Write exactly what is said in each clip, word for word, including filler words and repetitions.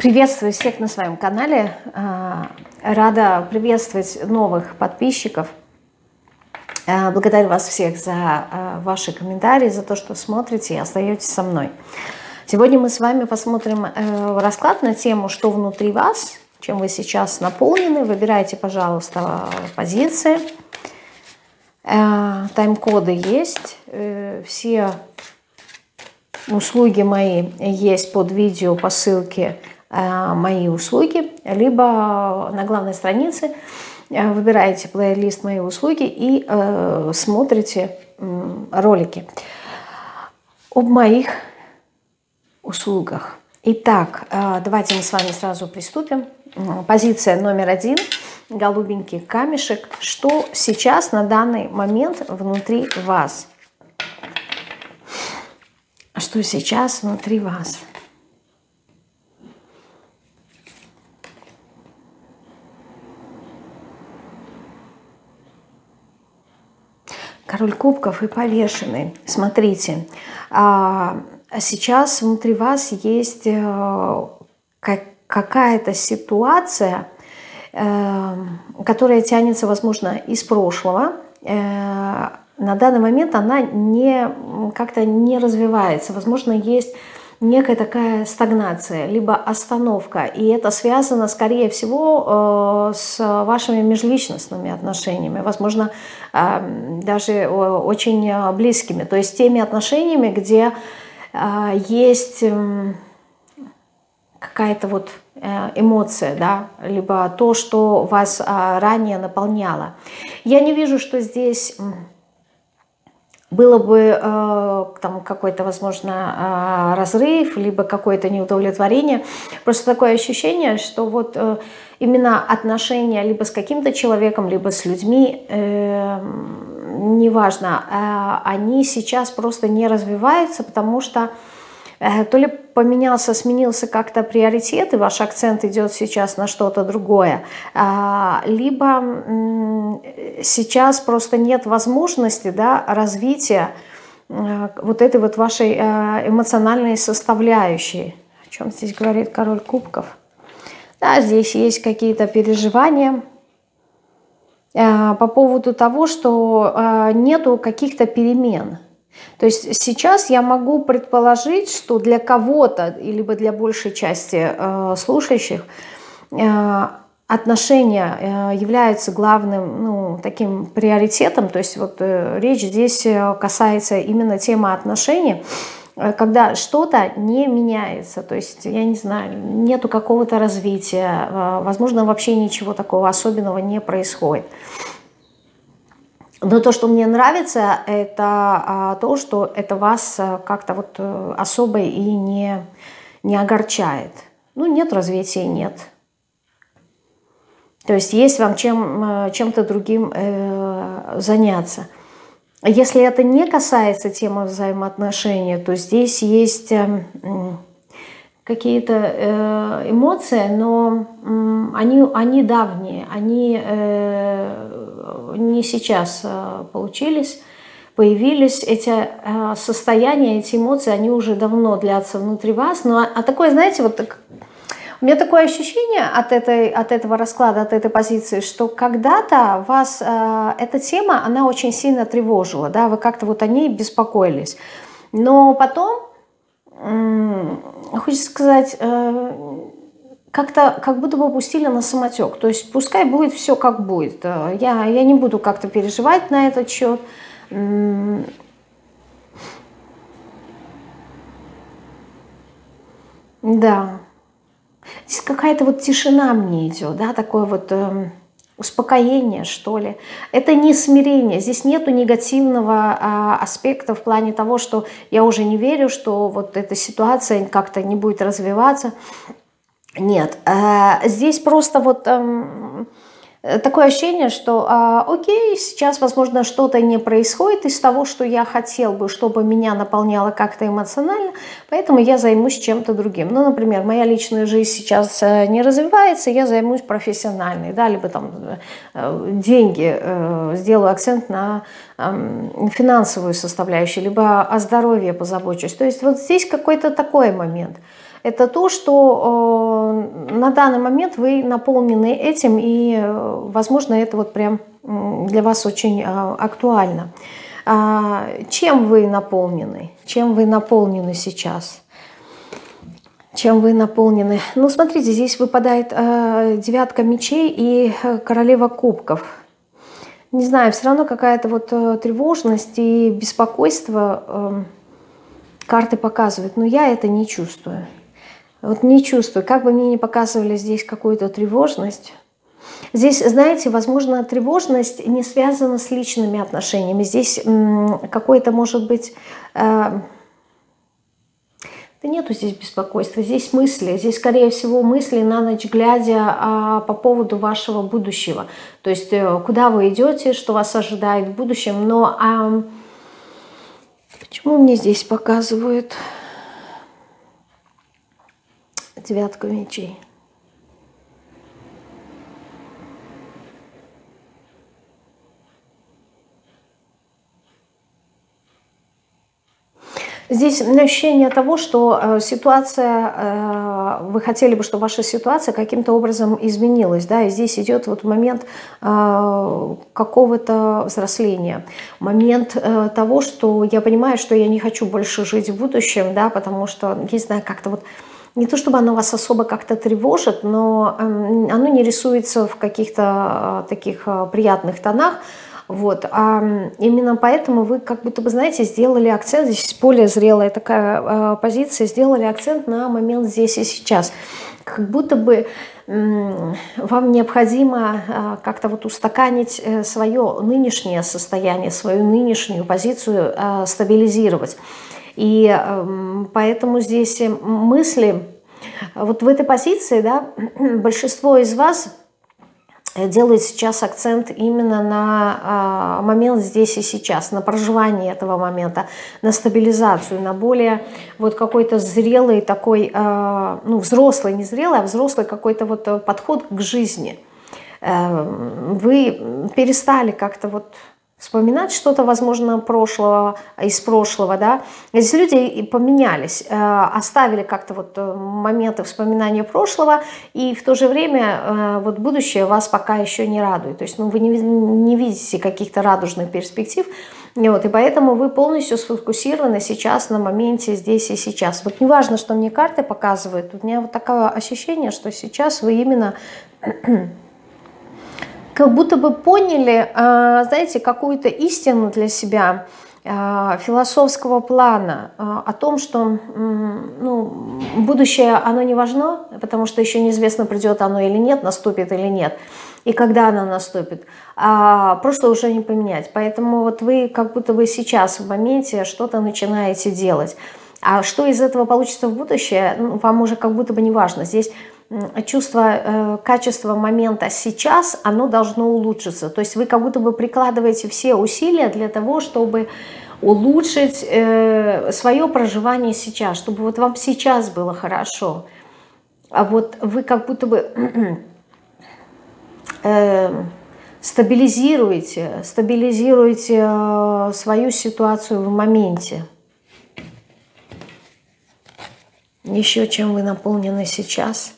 Приветствую всех на своем канале. Рада приветствовать новых подписчиков. Благодарю вас всех за ваши комментарии, за то, что смотрите и остаетесь со мной. Сегодня мы с вами посмотрим расклад на тему, что внутри вас, чем вы сейчас наполнены. Выбирайте, пожалуйста, позиции. Тайм-коды есть. Все услуги мои есть под видео по ссылке «Мои услуги», либо на главной странице выбираете плейлист «Мои услуги» и э, смотрите э, ролики об моих услугах. Итак, э, давайте мы с вами сразу приступим. Позиция номер один. Голубенький камешек. Что сейчас на данный момент внутри вас? Что сейчас внутри вас? Король кубков и повешенный. Смотрите, сейчас внутри вас есть какая-то ситуация, которая тянется, возможно, из прошлого. На данный момент она не, как-то не развивается. Возможно, есть некая такая стагнация, либо остановка. И это связано, скорее всего, с вашими межличностными отношениями. Возможно, даже очень близкими. То есть теми отношениями, где есть какая-то вот эмоция, да, либо то, что вас ранее наполняло. Я не вижу, что здесь было бы э, там какой-то, возможно, э, разрыв, либо какое-то неудовлетворение. Просто такое ощущение, что вот э, именно отношения либо с каким-то человеком, либо с людьми, э, неважно, э, они сейчас просто не развиваются, потому что э, то ли поменялся, сменился как-то приоритет, и ваш акцент идет сейчас на что-то другое, э, либо э, сейчас просто нет возможности, да, развития э, вот этой вот вашей э, эмоциональной составляющей. О чем здесь говорит король кубков? Да, здесь есть какие-то переживания э, по поводу того, что э, нету каких-то перемен. То есть сейчас я могу предположить, что для кого-то, либо для большей части э, слушающих, э, отношения э, являются главным, ну, таким приоритетом. То есть вот э, речь здесь касается именно темы отношений, э, когда что-то не меняется. То есть, я не знаю, нету какого-то развития, э, возможно, вообще ничего такого особенного не происходит. Но то, что мне нравится, это а, то, что это вас а, как-то вот а, особо и не, не огорчает. Ну, нет развития, нет. То есть есть вам чем, чем-то другим э, заняться. Если это не касается темы взаимоотношений, то здесь есть э, какие-то э, эмоции, но э, они, они давние, они э, не сейчас э, получились, появились. Эти э, состояния, эти эмоции, они уже давно длятся внутри вас. Но а, а такое, знаете, вот так, у меня такое ощущение от, этой, от этого расклада, от этой позиции, что когда-то вас э, эта тема, она очень сильно тревожила, да, вы как-то вот о ней беспокоились. Но потом, хочется сказать, как-то как будто бы пустили на самотек. То есть пускай будет все как будет. Я, я не буду как-то переживать на этот счет. Да. Здесь какая-то вот тишина мне идет, да, такое вот успокоение, что ли. Это не смирение, здесь нету негативного а, аспекта в плане того, что я уже не верю, что вот эта ситуация как-то не будет развиваться. Нет, а, здесь просто вот а, такое ощущение, что а, окей, сейчас, возможно, что-то не происходит из того, что я хотел бы, чтобы меня наполняло как-то эмоционально, поэтому я займусь чем-то другим. Ну, например, моя личная жизнь сейчас не развивается, я займусь профессиональной, да, либо там деньги, сделаю акцент на финансовую составляющую, либо о здоровье позабочусь. То есть вот здесь какой-то такой момент. это то, что э, на данный момент вы наполнены этим, и, э, возможно, это вот прям для вас очень э, актуально. А, чем вы наполнены? Чем вы наполнены сейчас? Чем вы наполнены? Ну, смотрите, здесь выпадает э, девятка мечей и э, королева кубков. Не знаю, все равно какая-то вот э, тревожность и беспокойство э, карты показывают, но я это не чувствую. Вот не чувствую. Как бы мне ни показывали здесь какую-то тревожность. Здесь, знаете, возможно, тревожность не связана с личными отношениями. Здесь какой-то, может быть... Э, Да нету здесь беспокойства, здесь мысли, здесь, скорее всего, мысли на ночь глядя а, по поводу вашего будущего. То есть, куда вы идете, что вас ожидает в будущем. Но а, почему мне здесь показывают девятку мечей? Здесь ощущение того, что ситуация, вы хотели бы, чтобы ваша ситуация каким-то образом изменилась, да, и здесь идет вот момент какого-то взросления, момент того, что я понимаю, что я не хочу больше жить в будущем, да, потому что, не знаю, как-то вот, не то чтобы оно вас особо как-то тревожит, но оно не рисуется в каких-то таких приятных тонах. Вот. А именно поэтому вы как будто бы, знаете, сделали акцент, здесь более зрелая такая э, позиция, сделали акцент на момент здесь и сейчас. Как будто бы э, вам необходимо э, как-то вот устаканить э, свое нынешнее состояние, свою нынешнюю позицию э, стабилизировать. И э, поэтому здесь мысли, вот в этой позиции, да, большинство из вас делает сейчас акцент именно на а, момент здесь и сейчас, на проживание этого момента, на стабилизацию, на более вот какой-то зрелый такой, а, ну взрослый, не зрелый, а взрослый какой-то вот подход к жизни. А, вы перестали как-то вот вспоминать что-то, возможно, прошлого, из прошлого, да. Здесь люди поменялись, оставили как-то вот моменты вспоминания прошлого, и в то же время вот будущее вас пока еще не радует. То есть, ну, вы не, не видите каких-то радужных перспектив, вот, и поэтому вы полностью сфокусированы сейчас на моменте здесь и сейчас. Вот неважно, что мне карты показывают, у меня вот такое ощущение, что сейчас вы именно... как будто бы поняли, знаете, какую-то истину для себя, философского плана, о том, что ну, будущее, оно не важно, потому что еще неизвестно, придет оно или нет, наступит или нет, и когда оно наступит. А прошлое уже не поменять. Поэтому вот вы как будто бы сейчас в моменте что-то начинаете делать. А что из этого получится в будущее, ну, вам уже как будто бы не важно. Здесь чувство э, качества момента сейчас, оно должно улучшиться. То есть вы как будто бы прикладываете все усилия для того, чтобы улучшить э, свое проживание сейчас, чтобы вот вам сейчас было хорошо. А вот вы как будто бы э, стабилизируете, стабилизируете э, свою ситуацию в моменте. Еще чем вы наполнены сейчас.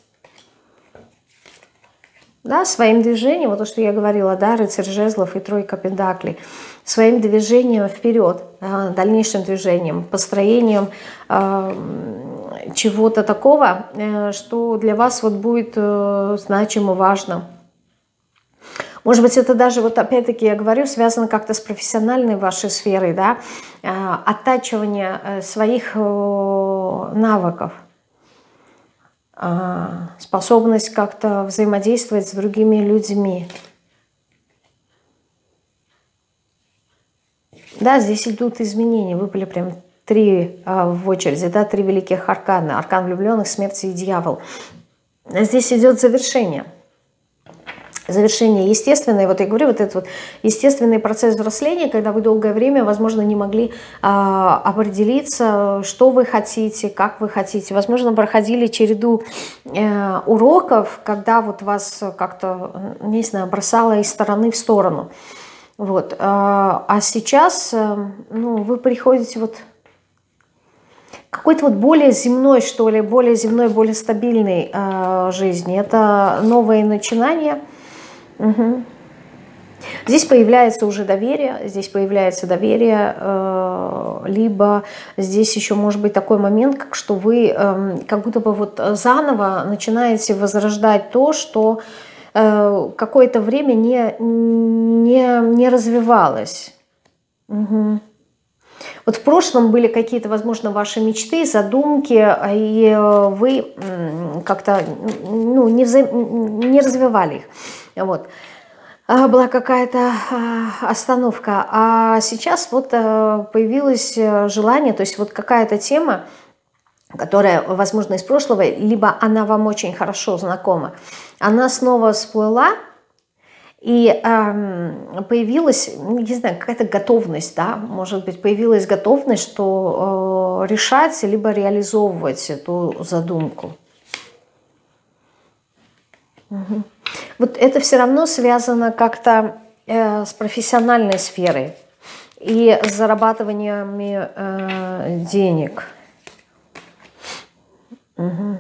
Да, своим движением, вот то, что я говорила, да, рыцарь жезлов и тройка пентаклей, своим движением вперед, да, дальнейшим движением, построением э, чего-то такого, э, что для вас вот будет э, значимо, важно. Может быть, это даже, вот опять-таки я говорю, связано как-то с профессиональной вашей сферой, да, э, оттачивание э, своих э, навыков. Способность как-то взаимодействовать с другими людьми. Да, здесь идут изменения. Выпали прям три а, в очереди, да, три великих аркана. Аркан влюбленных, смерти и дьявол. Здесь идет завершение. Завершение естественное, вот я говорю, вот этот вот естественный процесс взросления, когда вы долгое время, возможно, не могли а, определиться, что вы хотите, как вы хотите. Возможно, проходили череду э, уроков, когда вот вас как-то, не знаю, бросало из стороны в сторону. Вот. А сейчас, ну, вы приходите вот к какой-то вот более земной, что ли, более земной, более стабильной э, жизни. Это новые начинания. Угу. Здесь появляется уже доверие, здесь появляется доверие, э, либо здесь еще может быть такой момент, как что вы э, как будто бы вот заново начинаете возрождать то, что э, какое-то время не, не, не развивалось. Угу. Вот в прошлом были какие-то, возможно, ваши мечты, задумки, и вы как-то ну, не, вза... не развивали их. Вот. Была какая-то остановка. А сейчас вот появилось желание, то есть вот какая-то тема, которая, возможно, из прошлого, либо она вам очень хорошо знакома, она снова всплыла, и э, появилась, не знаю, какая-то готовность, да, может быть, появилась готовность, что э, решать, либо реализовывать эту задумку. Угу. Вот это все равно связано как-то э, с профессиональной сферой и с зарабатываниями э, денег. Угу.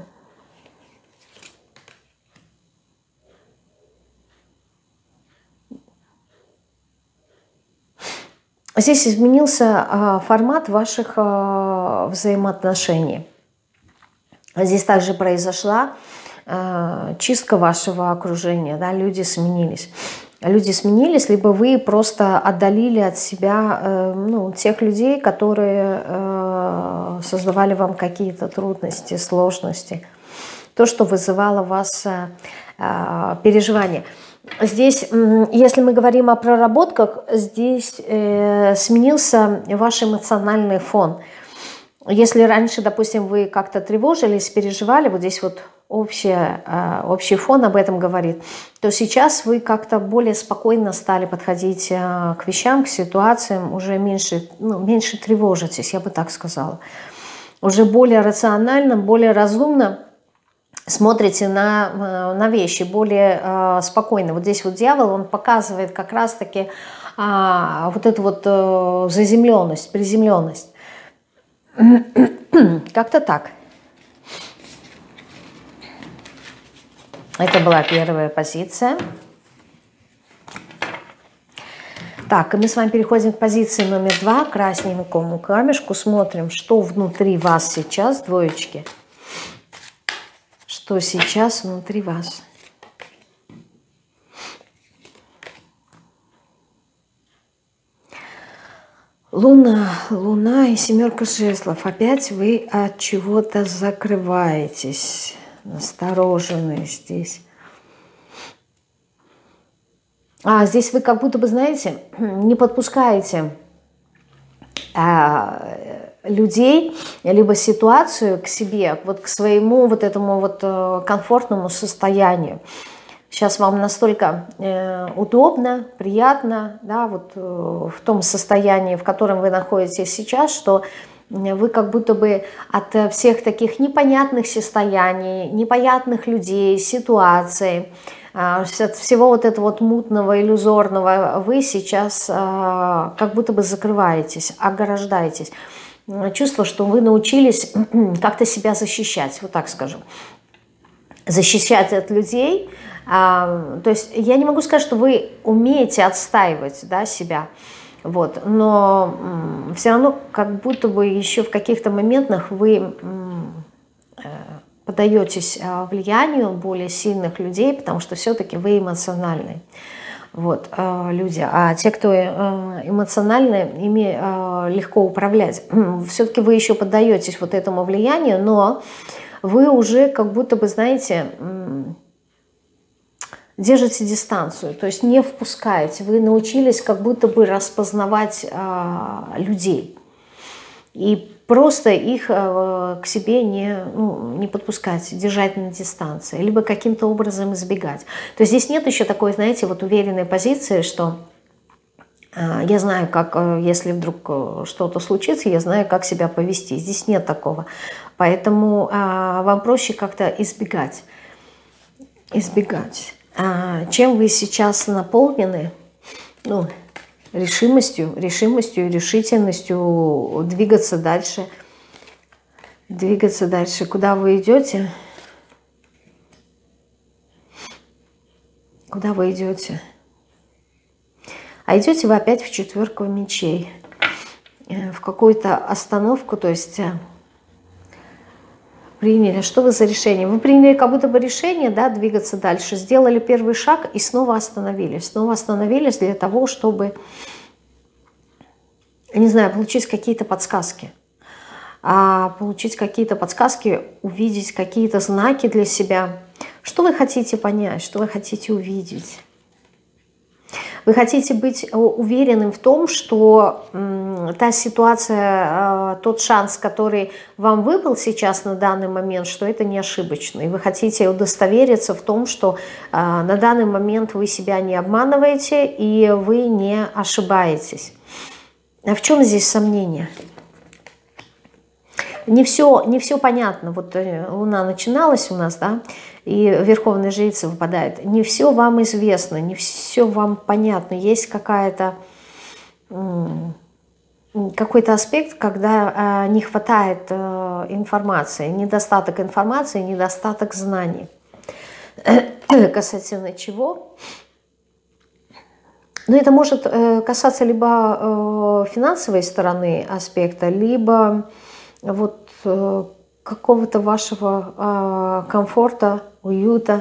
Здесь изменился э, формат ваших э, взаимоотношений. Здесь также произошла э, чистка вашего окружения, да, люди сменились. Люди сменились, либо вы просто отдалили от себя э, ну, тех людей, которые э, создавали вам какие-то трудности, сложности. То, что вызывало у вас э, э, переживания. Здесь, если мы говорим о проработках, здесь э, сменился ваш эмоциональный фон. Если раньше, допустим, вы как-то тревожились, переживали, вот здесь вот общее, э, общий фон об этом говорит, то сейчас вы как-то более спокойно стали подходить э, к вещам, к ситуациям, уже меньше, ну, меньше тревожитесь, я бы так сказала. Уже более рационально, более разумно смотрите на, на вещи, более э, спокойно. Вот здесь вот дьявол, он показывает как раз-таки э, вот эту вот э, заземленность, приземленность. Как-то так. Это была первая позиция. Так, и мы с вами переходим к позиции номер два, красненькому камешку. Смотрим, что внутри вас сейчас, двоечки. Что сейчас внутри вас. Луна, Луна и семерка жезлов. Опять вы от чего-то закрываетесь, настороженные здесь. А здесь вы как будто бы, знаете, не подпускаете а, людей, либо ситуацию к себе, вот к своему вот этому вот комфортному состоянию. Сейчас вам настолько э, удобно, приятно, да, вот э, в том состоянии, в котором вы находитесь сейчас, что вы как будто бы от всех таких непонятных состояний, непонятных людей, ситуаций, э, от всего вот этого вот мутного, иллюзорного, вы сейчас э, как будто бы закрываетесь, ограждаетесь. Чувство, что вы научились как-то себя защищать, вот так скажем. Защищать от людей. А, то есть я не могу сказать, что вы умеете отстаивать, да, себя, вот, но м, все равно как будто бы еще в каких-то моментах вы м, э, поддаетесь э, влиянию более сильных людей, потому что все-таки вы эмоциональные, вот, э, люди. А те, кто э, эмоциональны, ими э, легко управлять. Все-таки вы еще поддаетесь вот этому влиянию, но вы уже как будто бы, знаете, держите дистанцию, то есть не впускаете. Вы научились как будто бы распознавать а, людей и просто их а, к себе не, ну, не подпускать, держать на дистанции, либо каким-то образом избегать. То есть здесь нет еще такой, знаете, вот уверенной позиции, что а, я знаю, как, если вдруг что-то случится, я знаю, как себя повести. Здесь нет такого. Поэтому а, вам проще как-то избегать. Избегать. Чем вы сейчас наполнены, ну, решимостью, решимостью и решительностью двигаться дальше, двигаться дальше. Куда вы идете? Куда вы идете? А идете вы опять в четверку мечей. В какую-то остановку, то есть приняли. Что вы за решение? Вы приняли как будто бы решение, да, двигаться дальше. Сделали первый шаг и снова остановились. Снова остановились для того, чтобы, не знаю, получить какие-то подсказки. А получить какие-то подсказки, увидеть какие-то знаки для себя. Что вы хотите понять, что вы хотите увидеть? Вы хотите быть уверенным в том, что м, та ситуация, э, тот шанс, который вам выпал сейчас на данный момент, что это не ошибочно. И вы хотите удостовериться в том, что э, на данный момент вы себя не обманываете и вы не ошибаетесь. А в чем здесь сомнение? Не все, не все понятно. Вот Луна начиналась у нас, да, и Верховная Жрица выпадает. Не все вам известно, не все вам понятно. Есть какая-то, какой-то аспект, когда не хватает информации, недостаток информации, недостаток знаний. Касательно чего? Но это может касаться либо финансовой стороны аспекта, либо вот э, какого-то вашего э, комфорта, уюта.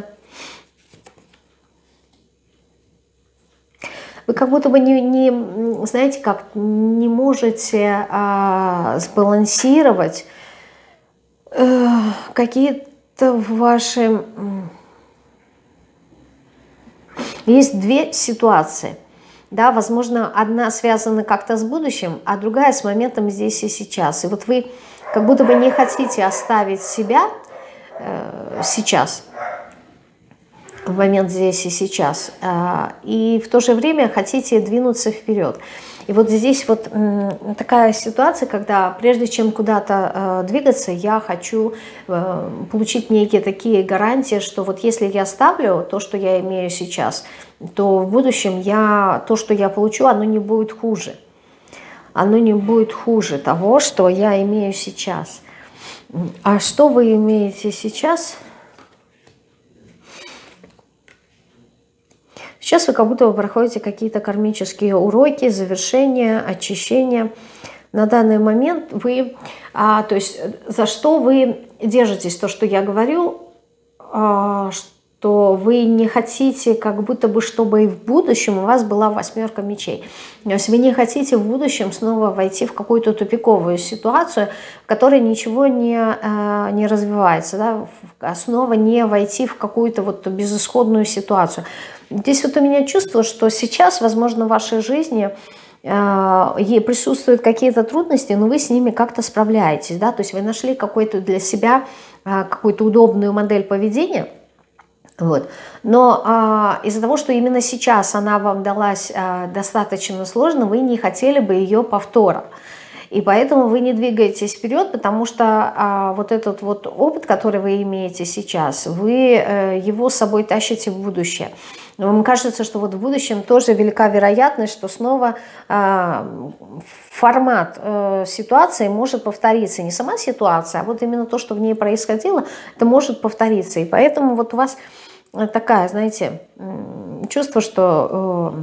Вы как будто бы не, не знаете, как не можете э, сбалансировать э, какие-то ваши... Есть две ситуации. Да, возможно, одна связана как-то с будущим, а другая с моментом здесь и сейчас. И вот вы как будто бы не хотите оставить себя э, сейчас, в момент здесь и сейчас, э, и в то же время хотите двинуться вперед. И вот здесь вот э, такая ситуация, когда прежде чем куда-то э, двигаться, я хочу э, получить некие такие гарантии, что вот если я ставлю то, что я имею сейчас, то в будущем я, то, что я получу, оно не будет хуже. Оно не будет хуже того, что я имею сейчас. А что вы имеете сейчас? Сейчас вы как будто вы проходите какие-то кармические уроки, завершения, очищения. На данный момент вы, а, то есть за что вы держитесь, то, что я говорю, а, что вы не хотите, как будто бы, чтобы и в будущем у вас была восьмерка мечей. То есть вы не хотите в будущем снова войти в какую-то тупиковую ситуацию, в которой ничего не, не развивается, да? Снова не войти в какую-то вот безысходную ситуацию. Здесь вот у меня чувство, что сейчас, возможно, в вашей жизни э, присутствуют какие-то трудности, но вы с ними как-то справляетесь, да, то есть вы нашли какой-то для себя э, какую-то удобную модель поведения, вот. Но э, из-за того, что именно сейчас она вам далась э, достаточно сложно, вы не хотели бы ее повтора. И поэтому вы не двигаетесь вперед, потому что а, вот этот вот опыт, который вы имеете сейчас, вы а, его с собой тащите в будущее. Вам кажется, что вот в будущем тоже велика вероятность, что снова а, формат а, ситуации может повториться. Не сама ситуация, а вот именно то, что в ней происходило, это может повториться. И поэтому вот у вас такая, знаете, чувство, что...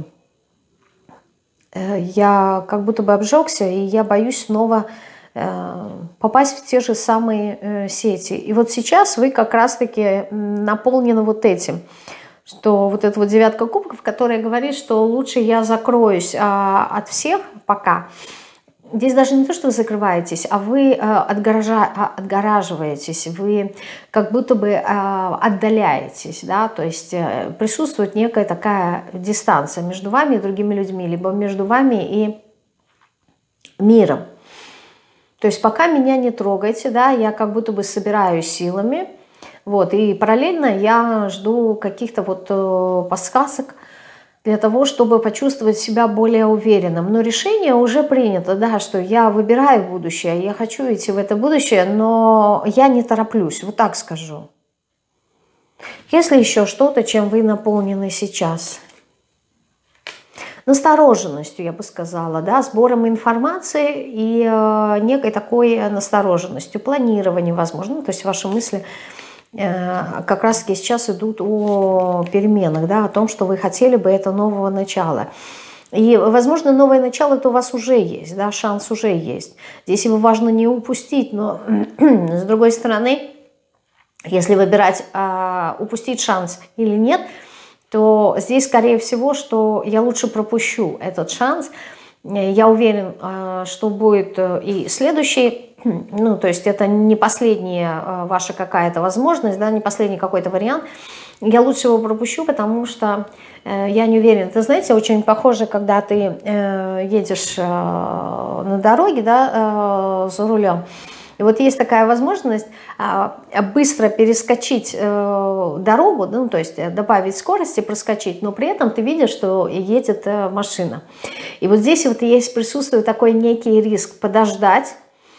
я как будто бы обжегся, и я боюсь снова э, попасть в те же самые э, сети. И вот сейчас вы как раз-таки наполнены вот этим, что вот эта вот девятка кубков, которая говорит, что лучше я закроюсь э, от всех пока. Здесь даже не то, что вы закрываетесь, а вы э, отгоража, отгораживаетесь, вы как будто бы э, отдаляетесь, да, то есть э, присутствует некая такая дистанция между вами и другими людьми, либо между вами и миром. То есть пока меня не трогайте, да, я как будто бы собираюсь силами, вот, и параллельно я жду каких-то вот э, подсказок, для того, чтобы почувствовать себя более уверенным. Но решение уже принято, да, что я выбираю будущее, я хочу идти в это будущее, но я не тороплюсь, вот так скажу. Если еще что-то, чем вы наполнены сейчас. настороженностью, я бы сказала, да, сбором информации и э, некой такой настороженностью, планированием, возможно. Ну, то есть ваши мысли э, как раз-таки сейчас идут о переменах, да, о том, что вы хотели бы это нового начала. И, возможно, новое начало это у вас уже есть, да, шанс уже есть. Здесь его важно не упустить, но с другой стороны, если выбирать, а, упустить шанс или нет, то здесь, скорее всего, что я лучше пропущу этот шанс. Я уверен, что будет и следующий, ну, то есть это не последняя ваша какая-то возможность, да, не последний какой-то вариант. Я лучше его пропущу, потому что я не уверена. Ты знаете, очень похоже, когда ты едешь на дороге, да, за рулем. И вот есть такая возможность быстро перескочить дорогу, ну, то есть добавить скорости, проскочить, но при этом ты видишь, что едет машина. И вот здесь вот есть, присутствует такой некий риск подождать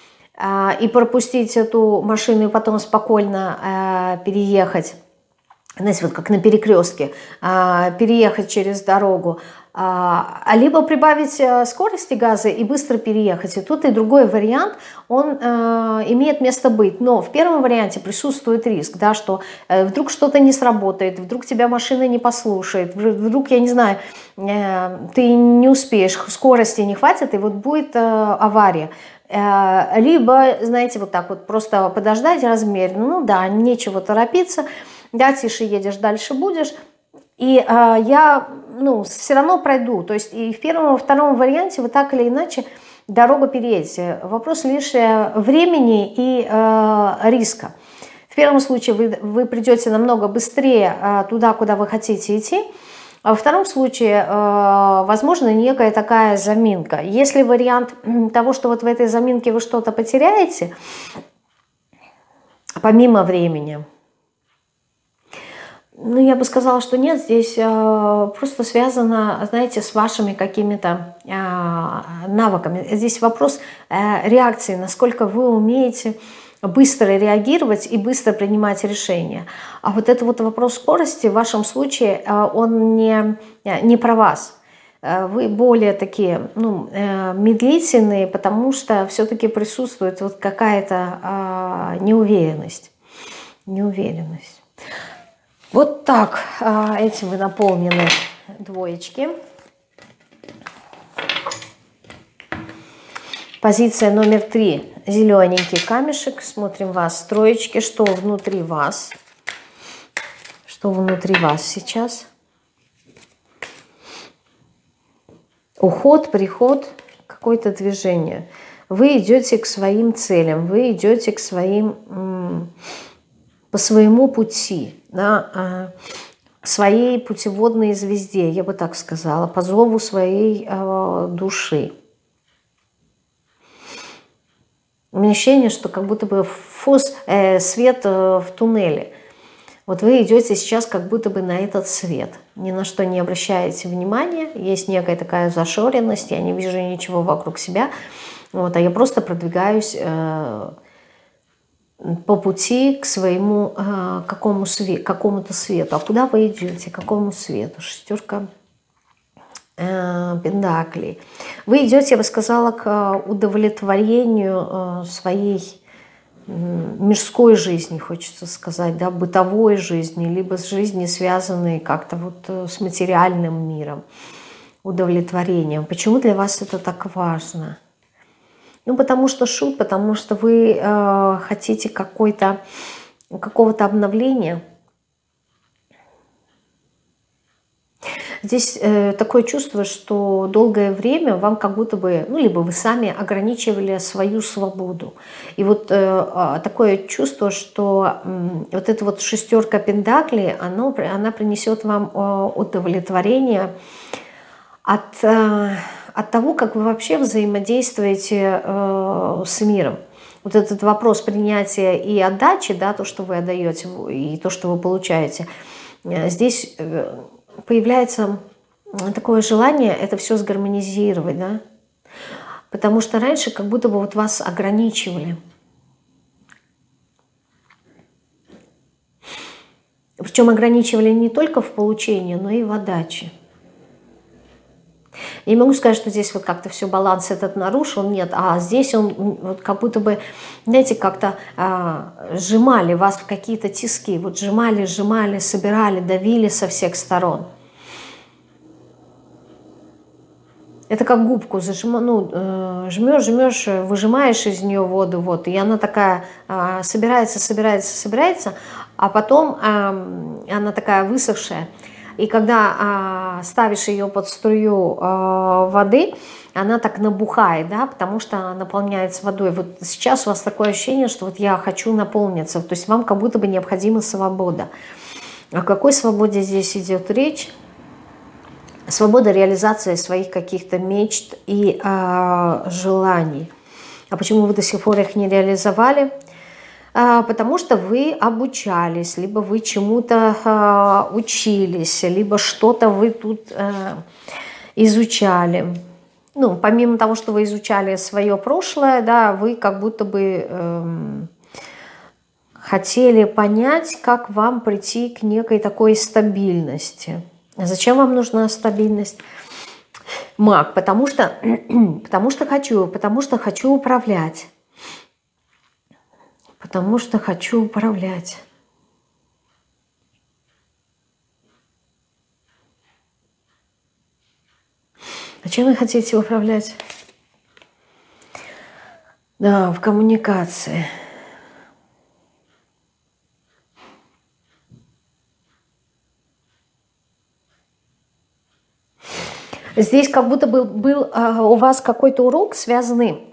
и пропустить эту машину, и потом спокойно переехать, знаете, вот как на перекрестке, переехать через дорогу, а либо прибавить скорости газа и быстро переехать. И тут и другой вариант, он э, имеет место быть. Но в первом варианте присутствует риск, да, что э, вдруг что-то не сработает, вдруг тебя машина не послушает, вдруг, я не знаю, э, ты не успеешь, скорости не хватит, и вот будет э, авария. Э, либо, знаете, вот так вот просто подождать размеренно, ну да, нечего торопиться, да, тише едешь, дальше будешь. И э, я, ну, все равно пройду. То есть и в первом, и во втором варианте вы так или иначе дорогу переедете. Вопрос лишь времени и э, риска. В первом случае вы, вы придете намного быстрее э, туда, куда вы хотите идти. А во втором случае, э, возможно, некая такая заминка. Если вариант того, что вот в этой заминке вы что-то потеряете, помимо времени, ну, я бы сказала, что нет, здесь э, просто связано, знаете, с вашими какими-то э, навыками. Здесь вопрос э, реакции, насколько вы умеете быстро реагировать и быстро принимать решения. А вот это вот вопрос скорости в вашем случае, э, он не, не про вас. Вы более такие, ну, э, медлительные, потому что все-таки присутствует вот какая-то э, неуверенность. Неуверенность. Вот так этим вы наполнены, двоечки. Позиция номер три. Зелененький камешек. Смотрим вас, троечки. Что внутри вас? Что внутри вас сейчас? Уход, приход, какое-то движение. Вы идете к своим целям, вы идете к своим... по своему пути, да, своей путеводной звезде, я бы так сказала, по зову своей э, души. У меня ощущение, что как будто бы фос, э, свет э, в туннеле. Вот вы идете сейчас как будто бы на этот свет, ни на что не обращаете внимания, есть некая такая зашоренность, я не вижу ничего вокруг себя, вот, а я просто продвигаюсь э, по пути к своему э, какому све какому-то свету. А куда вы идете? К какому свету? Шестерка э, пентаклей. Вы идете, я бы сказала, к удовлетворению э, своей э, мирской жизни, хочется сказать, да, бытовой жизни, либо с жизнью, связанной как-то вот э, с материальным миром, удовлетворением. Почему для вас это так важно? Ну, потому что шут, потому что вы э, хотите какой-то, какого-то обновления. Здесь э, такое чувство, что долгое время вам как будто бы, ну, либо вы сами ограничивали свою свободу. И вот э, такое чувство, что э, вот эта вот шестерка пентаклей, оно, она принесет вам э, удовлетворение от... Э, от того, как вы вообще взаимодействуете э, с миром. Вот этот вопрос принятия и отдачи, да, то, что вы отдаете, и то, что вы получаете, э, здесь э, появляется такое желание это все сгармонизировать, да? Потому что раньше как будто бы вот вас ограничивали. Причем ограничивали не только в получении, но и в отдаче. Я не могу сказать, что здесь вот как-то все баланс этот нарушил, нет, а здесь он вот как будто бы, знаете, как-то а, сжимали вас в какие-то тиски, вот сжимали, сжимали, собирали, давили со всех сторон. Это как губку зажим, ну, э, жмешь, жмешь, выжимаешь из нее воду, вот, и она такая э, собирается, собирается, собирается, а потом э, она такая высохшая. И когда э, ставишь ее под струю э, воды, она так набухает, да, потому что наполняется водой. Вот сейчас у вас такое ощущение, что вот я хочу наполниться, то есть вам как будто бы необходима свобода. О какой свободе здесь идет речь? Свобода реализации своих каких-то мечт и э, желаний. А почему вы до сих пор их не реализовали? А, потому что вы обучались, либо вы чему-то э, учились, либо что-то вы тут э, изучали. Ну, помимо того, что вы изучали свое прошлое, да, вы как будто бы э, хотели понять, как вам прийти к некой такой стабильности. Зачем вам нужна стабильность? Маг, потому что, потому что хочу, потому что хочу управлять. Потому что хочу управлять. А чем вы хотите управлять? Да, в коммуникации. Здесь как будто бы был а, у вас какой-то урок, связанный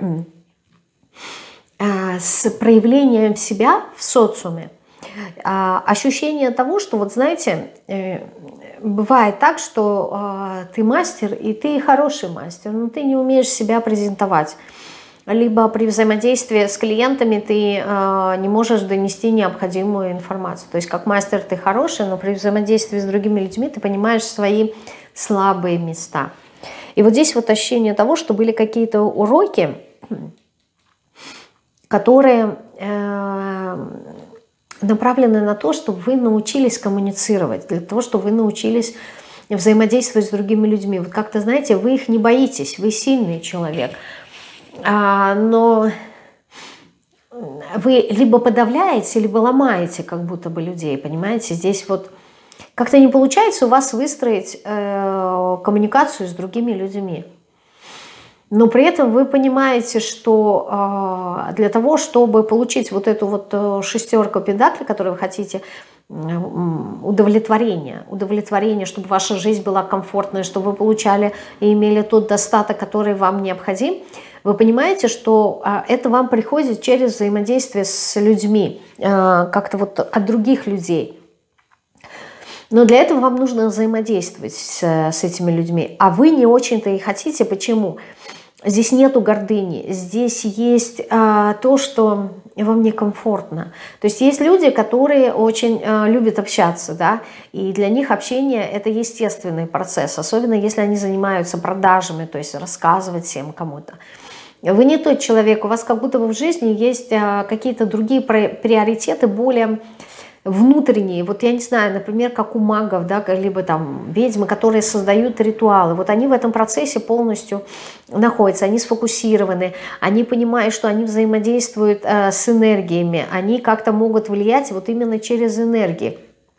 а, с проявлением себя в социуме. А, ощущение того, что, вот знаете, э, бывает так, что а, ты мастер, и ты хороший мастер, но ты не умеешь себя презентовать. Либо при взаимодействии с клиентами ты э, не можешь донести необходимую информацию. То есть как мастер ты хороший, но при взаимодействии с другими людьми ты понимаешь свои слабые места. И вот здесь вот ощущение того, что были какие-то уроки, которые э, направлены на то, чтобы вы научились коммуницировать, для того, чтобы вы научились взаимодействовать с другими людьми. Вот как-то, знаете, вы их не боитесь, вы сильный человек. А, но вы либо подавляете, либо ломаете как будто бы людей, понимаете? Здесь вот как-то не получается у вас выстроить э, коммуникацию с другими людьми. Но при этом вы понимаете, что э, для того, чтобы получить вот эту вот шестерку пентаклей, которую вы хотите, удовлетворение, удовлетворение, чтобы ваша жизнь была комфортной, чтобы вы получали и имели тот достаток, который вам необходим, вы понимаете, что а, это вам приходит через взаимодействие с людьми, а, как-то вот от других людей. Но для этого вам нужно взаимодействовать с, с этими людьми. А вы не очень-то и хотите. Почему? Здесь нету гордыни, здесь есть а, то, что вам некомфортно. То есть есть люди, которые очень а, любят общаться, да, и для них общение – это естественный процесс, особенно если они занимаются продажами, то есть рассказывать всем кому-то. Вы не тот человек, у вас как будто бы в жизни есть а, какие-то другие приоритеты, более внутренние. Вот я не знаю, например, как у магов, да, либо там ведьмы, которые создают ритуалы. Вот они в этом процессе полностью находятся, они сфокусированы, они понимают, что они взаимодействуют э, с энергиями, они как-то могут влиять вот именно через энергии.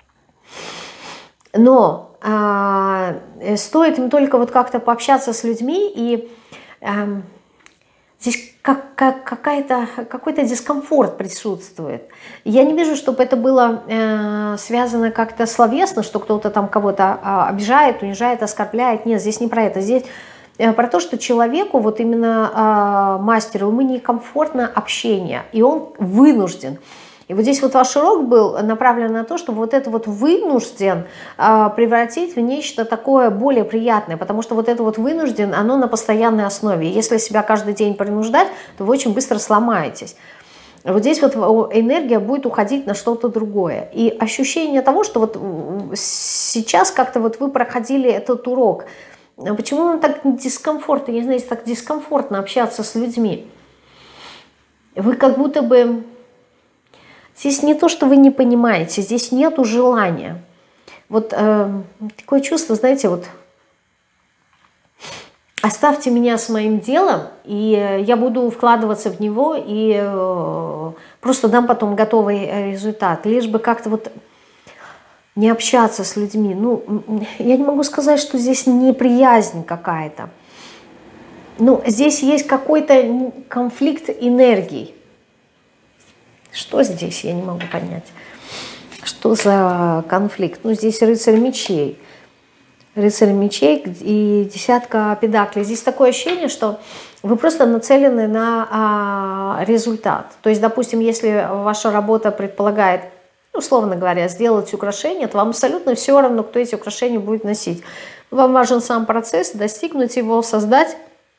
Но э, стоит им только вот как-то пообщаться с людьми, и э, здесь как, как, какая-то, какой-то дискомфорт присутствует. Я не вижу, чтобы это было э, связано как-то словесно, что кто-то там кого-то э, обижает, унижает, оскорбляет. Нет, здесь не про это. Здесь э, про то, что человеку, вот именно э, мастеру, ему некомфортно общение, и он вынужден. И вот здесь вот ваш урок был направлен на то, чтобы вот это вот вынужден э, превратить в нечто такое более приятное, потому что вот это вот вынужден, оно на постоянной основе. Если себя каждый день принуждать, то вы очень быстро сломаетесь. Вот здесь вот энергия будет уходить на что-то другое. И ощущение того, что вот сейчас как-то вот вы проходили этот урок. Почему вам так дискомфортно, я не знаю, так дискомфортно общаться с людьми? Вы как будто бы... Здесь не то, что вы не понимаете, здесь нету желания. Вот э, такое чувство, знаете, вот оставьте меня с моим делом, и я буду вкладываться в него, и э, просто дам потом готовый результат. Лишь бы как-то вот не общаться с людьми. Ну, я не могу сказать, что здесь неприязнь какая-то. Ну, здесь есть какой-то конфликт энергий. Что здесь, я не могу понять. Что за конфликт? Ну, здесь рыцарь мечей. Рыцарь мечей и десятка педаклей. Здесь такое ощущение, что вы просто нацелены на а, результат. То есть, допустим, если ваша работа предполагает, условно говоря, сделать украшение, то вам абсолютно все равно, кто эти украшения будет носить. Вам важен сам процесс, достигнуть его, создать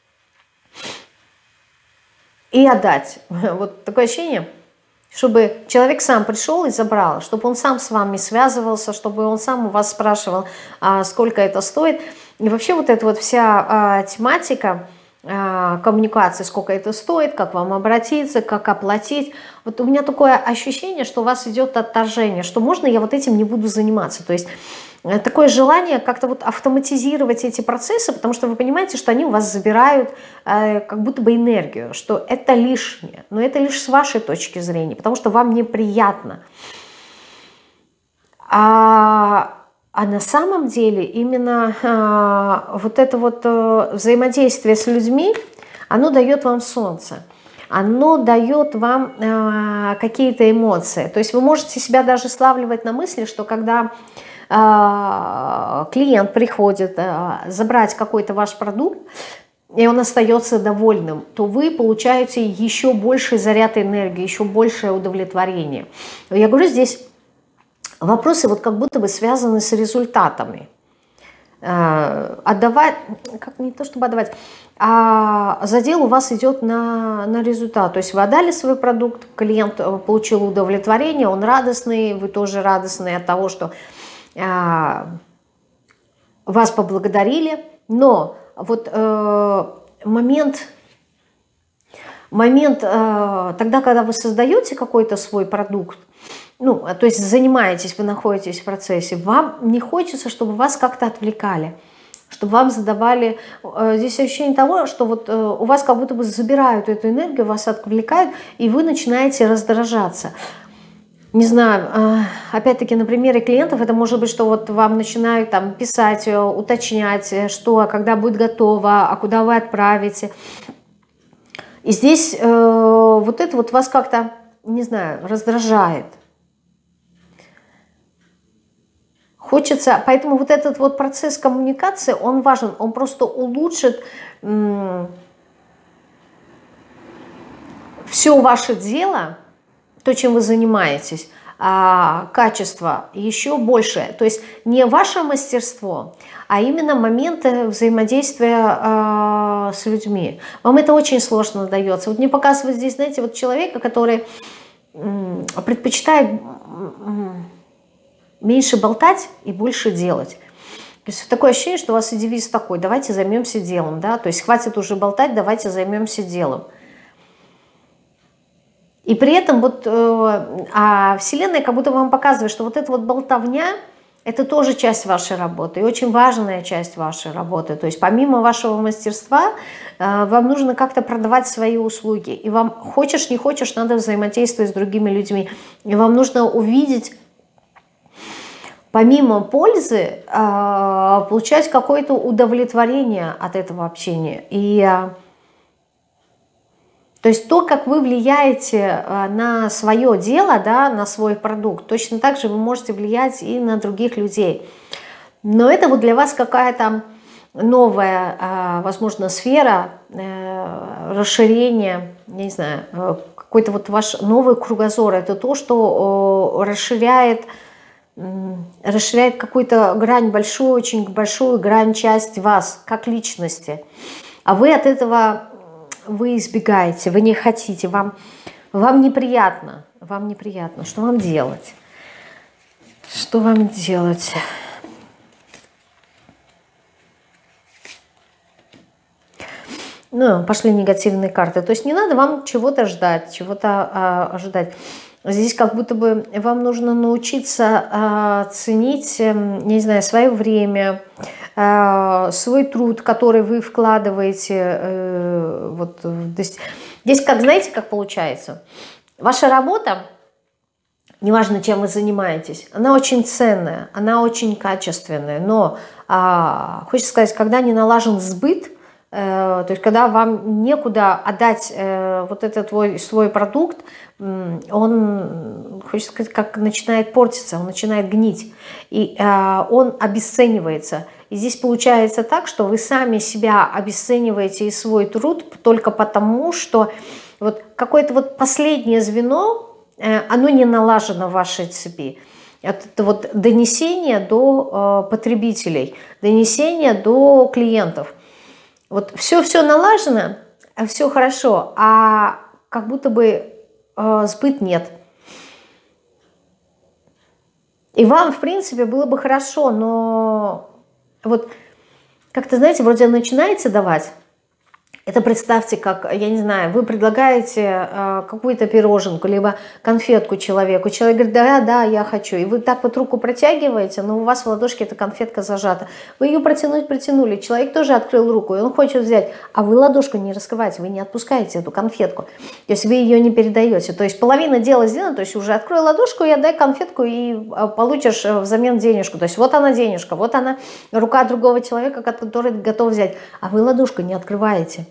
и отдать. Вот такое ощущение, чтобы человек сам пришел и забрал, чтобы он сам с вами связывался, чтобы он сам у вас спрашивал, а сколько это стоит. И вообще вот эта вот вся а, тематика а, коммуникации, сколько это стоит, как вам обратиться, как оплатить. Вот у меня такое ощущение, что у вас идет отторжение, что можно я вот этим не буду заниматься. То есть такое желание как-то вот автоматизировать эти процессы, потому что вы понимаете, что они у вас забирают э, как будто бы энергию, что это лишнее. Но это лишь с вашей точки зрения, потому что вам неприятно. А, а на самом деле именно э, вот это вот э, взаимодействие с людьми, оно дает вам солнце. Оно дает вам э, какие-то эмоции. То есть вы можете себя даже славливать на мысли, что когда клиент приходит забрать какой-то ваш продукт, и он остается довольным, то вы получаете еще больший заряд энергии, еще большее удовлетворение. Я говорю, здесь вопросы вот как будто бы связаны с результатами. Отдавать, как не то чтобы отдавать, а задел у вас идет на, на результат. То есть вы отдали свой продукт, клиент получил удовлетворение, он радостный, вы тоже радостны от того, что вас поблагодарили, но вот э, момент, момент э, тогда, когда вы создаете какой-то свой продукт, ну, то есть занимаетесь, вы находитесь в процессе, вам не хочется, чтобы вас как-то отвлекали, чтобы вам задавали, э, здесь ощущение того, что вот э, у вас как будто бы забирают эту энергию, вас отвлекают, и вы начинаете раздражаться. Не знаю, опять-таки на примере клиентов это может быть, что вот вам начинают там писать, уточнять, что, когда будет готово, а куда вы отправите. И здесь э, вот это вот вас как-то, не знаю, раздражает. Хочется, поэтому вот этот вот процесс коммуникации, он важен, он просто улучшит м, все ваше дело, то, чем вы занимаетесь, а, качество еще больше. То есть не ваше мастерство, а именно моменты взаимодействия а, с людьми. Вам это очень сложно дается. Вот мне показывают здесь, знаете, вот человека, который м, предпочитает м, меньше болтать и больше делать. То есть такое ощущение, что у вас и девиз такой: давайте займемся делом, да, то есть хватит уже болтать, давайте займемся делом. И при этом вот э, а Вселенная как будто вам показывает, что вот эта вот болтовня – это тоже часть вашей работы, и очень важная часть вашей работы. То есть помимо вашего мастерства э, вам нужно как-то продавать свои услуги. И вам, хочешь не хочешь, надо взаимодействовать с другими людьми. И вам нужно увидеть, помимо пользы, э, получать какое-то удовлетворение от этого общения. И э, То есть то, как вы влияете на свое дело, да, на свой продукт, точно так же вы можете влиять и на других людей. Но это вот для вас какая-то новая, возможно, сфера расширения, не знаю, какой-то вот ваш новый кругозор. Это то, что расширяет, расширяет какую-то грань, большую, очень большую грань, часть вас, как личности. А вы от этого... Вы избегаете, вы не хотите, вам, вам неприятно, вам неприятно. Что вам делать? Что вам делать? Ну, пошли негативные карты. То есть не надо вам чего-то ждать, чего-то а, ожидать. Здесь как будто бы вам нужно научиться э, ценить, э, не знаю, свое время, э, свой труд, который вы вкладываете. Э, вот, здесь, здесь, как знаете, как получается? Ваша работа, неважно, чем вы занимаетесь, она очень ценная, она очень качественная, но, э, хочется сказать, когда не налажен сбыт, то есть когда вам некуда отдать э, вот этот твой, свой продукт, он, хочется сказать, как начинает портиться, он начинает гнить, и э, он обесценивается. И здесь получается так, что вы сами себя обесцениваете и свой труд только потому, что вот какое-то вот последнее звено, э, оно не налажено в вашей цепи. Это вот донесение до э, потребителей, донесение до клиентов. Вот все-все налажено, все хорошо, а как будто бы э, сбыт нет. И вам, в принципе, было бы хорошо, но вот как-то, знаете, вроде начинаете давать. Это представьте, как, я не знаю, вы предлагаете э, какую-то пироженку, либо конфетку человеку. Человек говорит, да, да, я хочу. И вы так вот руку протягиваете, но у вас в ладошке эта конфетка зажата. Вы ее протянуть протянули, человек тоже открыл руку, и он хочет взять. А вы ладошку не раскрываете, вы не отпускаете эту конфетку. То есть вы ее не передаете. То есть половина дела сделана, то есть уже открой ладошку и отдай конфетку, и получишь взамен денежку. То есть вот она денежка, вот она рука другого человека, который готов взять. А вы ладошку не открываете.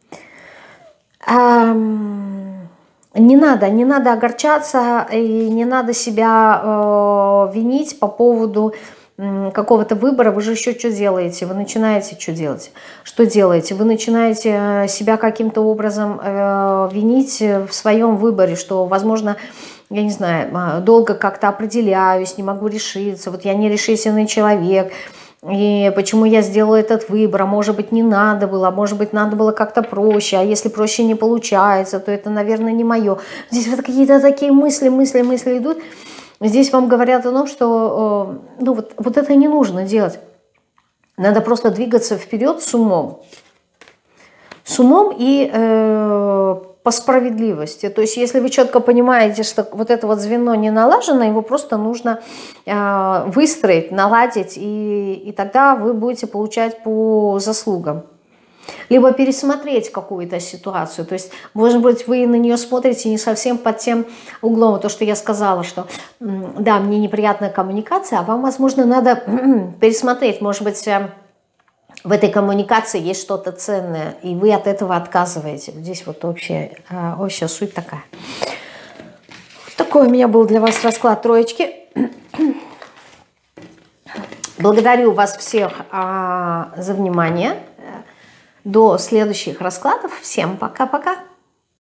Не надо, не надо огорчаться и не надо себя э, винить по поводу э, какого-то выбора. Вы же еще что делаете? Вы начинаете что делать? Что делаете? Вы начинаете себя каким-то образом э, винить в своем выборе, что, возможно, я не знаю, долго как-то определяюсь, не могу решиться, вот я не решительный человек. И почему я сделала этот выбор, а может быть не надо было, а может быть надо было как-то проще, а если проще не получается, то это, наверное, не мое. Здесь вот какие-то такие мысли, мысли, мысли идут. Здесь вам говорят о том, что ну, вот, вот это не нужно делать. Надо просто двигаться вперед с умом. С умом и э, по справедливости. То есть если вы четко понимаете, что вот это вот звено не налажено, его просто нужно э, выстроить, наладить, и, и тогда вы будете получать по заслугам. Либо пересмотреть какую-то ситуацию. То есть, может быть, вы на нее смотрите не совсем под тем углом. То, что я сказала, что да, мне неприятная коммуникация, а вам, возможно, надо пересмотреть. Может быть, в этой коммуникации есть что-то ценное, и вы от этого отказываете. Здесь вот общая, общая суть такая. Такой у меня был для вас расклад троечки. Благодарю вас всех а, за внимание. До следующих раскладов. Всем пока-пока.